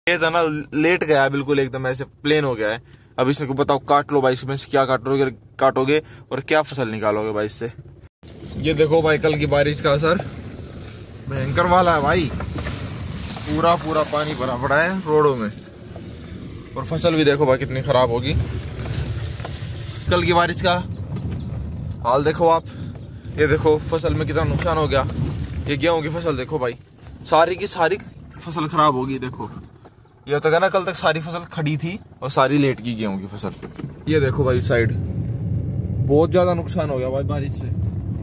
ये था ना, लेट गया है बिल्कुल, एकदम ऐसे प्लेन हो गया है। अब इसमें को बताओ, काट लो भाई, इसमें से क्या काटोगे और क्या फसल निकालोगे भाई इससे। ये देखो भाई, कल की बारिश का असर भयंकर वाला है भाई। पूरा पूरा पानी भरा पड़ा है रोडों में, और फसल भी देखो भाई कितनी खराब होगी। कल की बारिश का हाल देखो आप। ये देखो फसल में कितना नुकसान हो गया। ये गेहूं की फसल देखो भाई, सारी की सारी फसल खराब होगी। देखो ये तो ना, कल तक सारी फसल खड़ी थी और सारी लेट की गेहूं की फसल। ये देखो भाई, साइड बहुत ज्यादा नुकसान हो गया भाई बारिश से।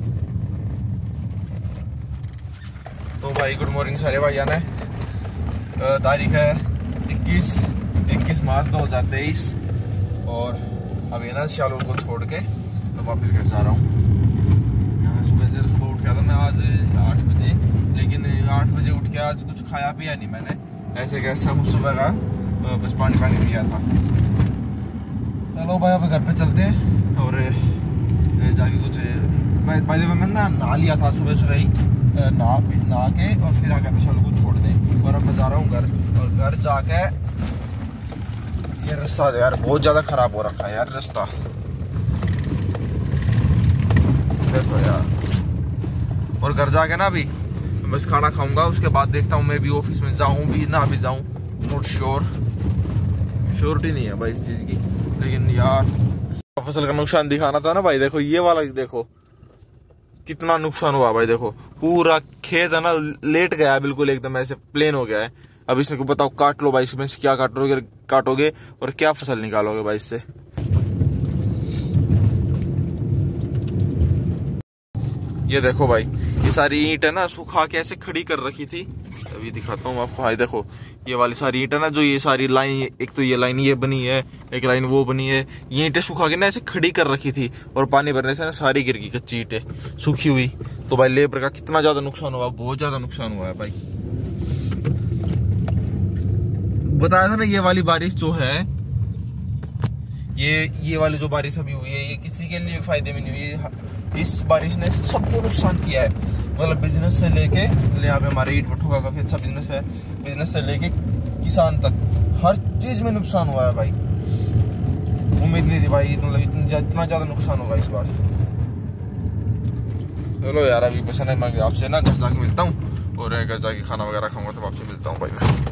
तो भाई गुड मॉर्निंग सारे भाई जाना है। तारीख है 21 मार्च 2023 और अभी ना शालू को छोड़ के तो वापस घर जा रहा हूँ। सुबह उठ गया था मैं आज 8 बजे, लेकिन 8 बजे उठ के आज कुछ खाया पिया नहीं मैंने, ऐसे कैसा सुबह का बस पानी पिया था। चलो भाई अब घर पे चलते हैं और जाके कुछ भाई मैं नहा लिया था सुबह ही, नहा के और फिर आ गया था शालू को छोड़ दे। और अब मैं जा रहा हूँ घर, और घर जाके ये रास्ता यार बहुत ज्यादा खराब हो रखा है यार रास्ता, देखो यार। और घर जाके ना अभी बस खाना खाऊंगा, उसके बाद देखता हूँ मैं भी ऑफिस में जाऊँ भी ना भी जाऊँ, नॉट श्योरिटी नहीं है भाई इस चीज की। लेकिन यार फसल का नुकसान दिखाना था ना भाई। देखो ये वाला देखो कितना नुकसान हुआ भाई। देखो पूरा खेत है ना, लेट गया है बिल्कुल, एकदम ऐसे प्लेन हो गया है। अब इसमें को बताओ, काट लो भाई, इसमें से क्या काटोगे और क्या फसल निकालोगे भाई इससे। ये देखो भाई, ये सारी ईंट है ना सुखा के ऐसे खड़ी कर रखी थी। अभी दिखाता हूँ आपको भाई। देखो ये वाली सारी ईंट है ना, जो ये सारी लाइन, एक तो ये लाइन ये बनी है, एक लाइन वो बनी है, ये ईंटें सुखा के ना ऐसे खड़ी कर रखी थी, और पानी भरने से ना सारी गिर गई कच्ची ईंटें सूखी हुई। तो भाई लेबर का कितना ज्यादा नुकसान हुआ, बहुत ज्यादा नुकसान हुआ है भाई। बताया था ना, ये वाली बारिश जो है, ये वाली जो बारिश अभी हुई है, ये किसी के लिए फायदे में नहीं हुई। इस बारिश ने सबको नुकसान किया है, मतलब बिजनेस से लेके, यहाँ पे हमारे ईट भट्टों का काफी अच्छा बिजनेस है, बिजनेस से लेके किसान तक हर चीज में नुकसान हुआ है भाई। उम्मीद नहीं थी भाई मतलब इतना ज्यादा नुकसान होगा इस बार। चलो यार अभी बस ना, मैं आपसे ना घर जाके मिलता हूँ, और घर जाके खाना वगैरह खाऊंगा तो आपसे मिलता हूँ भाई मैं।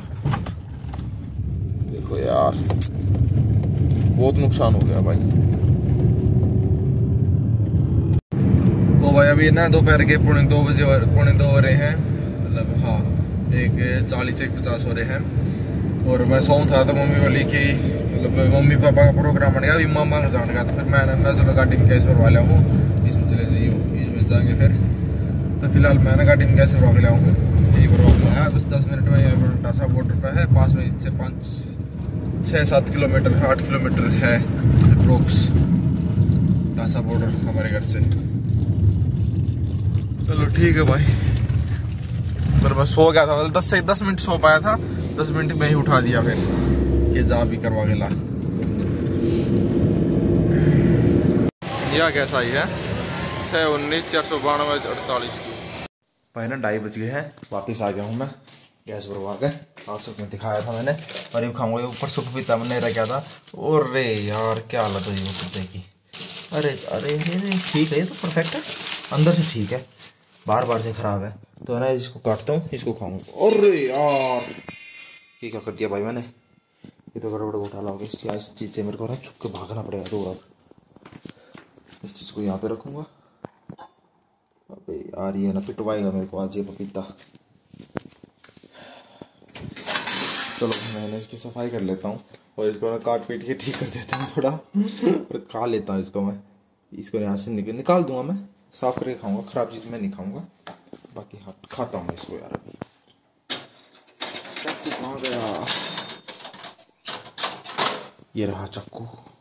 देखो यार बहुत नुकसान हो गया भाई। तो भाई अभी ना दोपहर के 2:45 हो रहे हैं, मतलब हाँ 1:40 1:50 हो रहे हैं। और मैं सोऊं था तो मम्मी बोली कि मतलब मम्मी पापा का प्रोग्राम बन गया, अभी मामा का जाने का। तो फिर मैं चलो गाड़ी में गैस भरवा लिया हूँ, इसमें चले जाइए, इसमें जाएंगे फिर। तो फिलहाल मैं ना गाड़ी में गैस भरवा लिया हूँ, यही भरवा लिया बस 10 मिनट में। टासा बॉर्डर पर है, पास में इससे 6-7 किलोमीटर 8 किलोमीटर है अप्रोक्स टासा बॉर्डर हमारे घर से। चलो ठीक है भाई। पर मैं सो गया था, मतलब 10 मिनट सो पाया था, 10 मिनट में ही उठा दिया फिर कि जा भी करवा के ला। यह कैसा ही है 619 492 48 की भाई ना 2:30 बज गए हैं। वापिस आ गया हूँ मैं गैस भरवा के, आप सबने दिखाया था मैंने। और ये खाऊंगा, ऊपर सुख भी था मैंने रखा था। और रे यार क्या हालत हुई वो कुत्ते की। अरे अरे नहीं ठीक है, ये तो परफेक्ट है, अंदर से ठीक है, बार से खराब है। तो ना इसको काटता हूँ, इसको खाऊंगा। अरे यार ये क्या कर दिया भाई मैंने, ये तो गड़बड़ घोटाला हो गया। इस चीज़ से मेरे को ना छुप के भागना पड़ेगा तो। इस चीज़ को यहाँ पे रखूँगा। अबे यार ये ना पिटवाएगा मेरे को आज ये पपीता। चलो मैंने इसकी सफाई कर लेता हूँ, और इसको ना काट पीट के ठीक कर देता हूँ थोड़ा, और खा लेता हूँ इसको मैं। इसको यहाँ से निकाल दूंगा मैं, साफ करके खाऊंगा, खराब चीज़ मैं नहीं खाऊंगा। बाकी हाँ खाता हूँ मैं इसको यार। अभी चाकू कहाँ गया, ये रहा चाकू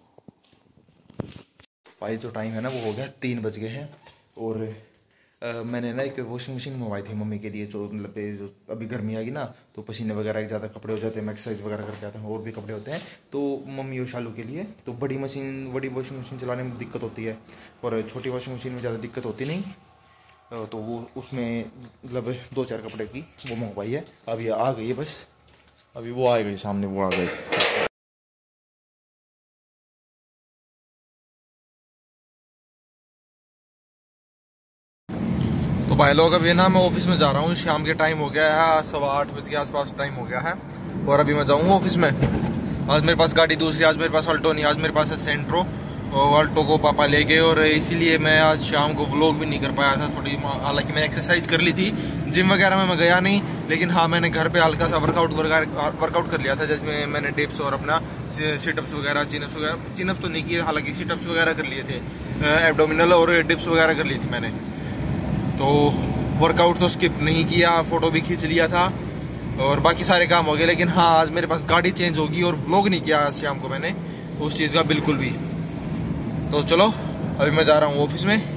भाई। जो टाइम है ना वो हो गया 3 बज गए हैं। और मैंने ना एक वॉशिंग मशीन मंगवाई थी मम्मी के लिए, जो मतलब जो अभी गर्मी आएगी ना तो पसीने वगैरह ज़्यादा कपड़े हो जाते हैं, मैं एक्सरसाइज वगैरह करके आता हूँ, और भी कपड़े होते हैं। तो मम्मी और शालू के लिए तो बड़ी वॉशिंग मशीन चलाने में दिक्कत होती है, और छोटी वॉशिंग मशीन में ज़्यादा दिक्कत होती नहीं। तो वो उसमें मतलब 2-4 कपड़े की वो मंगवाई है, अब ये आ गई है बस। अभी वो आ गई सामने, वो आ गई। तो भाई लोग अभी ना मैं ऑफिस में जा रहा हूँ, शाम के टाइम हो गया है, 8:15 बजे के आसपास टाइम हो गया है। और अभी मैं जाऊँगा ऑफिस में। आज मेरे पास गाड़ी दूसरी, आज मेरे पास अल्टो नहीं, आज मेरे पास है सेंट्रो। और अल्टो को पापा ले गए और इसीलिए मैं आज शाम को व्लॉग भी नहीं कर पाया था थोड़ी। हालांकि मैं एक्सरसाइज कर ली थी, जिम वगैरह में मैं गया नहीं, लेकिन हाँ मैंने घर पे हल्का सा वर्कआउट कर लिया था, जिसमें मैंने डिप्स और अपना सिटअप्स वगैरह, चिनअप्स तो नहीं किए, हालांकि सिटअप्स वगैरह कर लिए थे, एब्डोमिनल और डिप्स वगैरह कर ली थी मैंने। तो वर्कआउट तो स्किप नहीं किया, फोटो भी खींच लिया था और बाकी सारे काम हो गए। लेकिन हाँ आज मेरे पास गाड़ी चेंज होगी और व्लॉग नहीं किया आज शाम को मैंने उस चीज़ का बिल्कुल भी। तो चलो अभी मैं जा रहा हूँ ऑफिस में।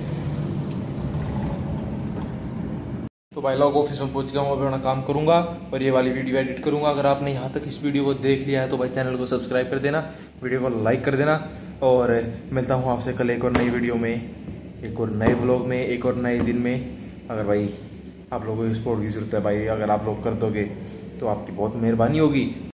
तो भाई लोग ऑफिस में पहुंच गया हूँ, अभी अपना काम करूंगा और ये वाली वीडियो एडिट करूंगा। अगर आपने यहाँ तक इस वीडियो को देख लिया है तो भाई चैनल को सब्सक्राइब कर देना, वीडियो को लाइक कर देना। और मिलता हूँ आपसे कल एक और नई वीडियो में, एक और नए व्लॉग में, एक और नए दिन में। अगर भाई आप लोगों को सपोर्ट की जरूरत है भाई, अगर आप लोग कर दोगे तो आपकी बहुत मेहरबानी होगी।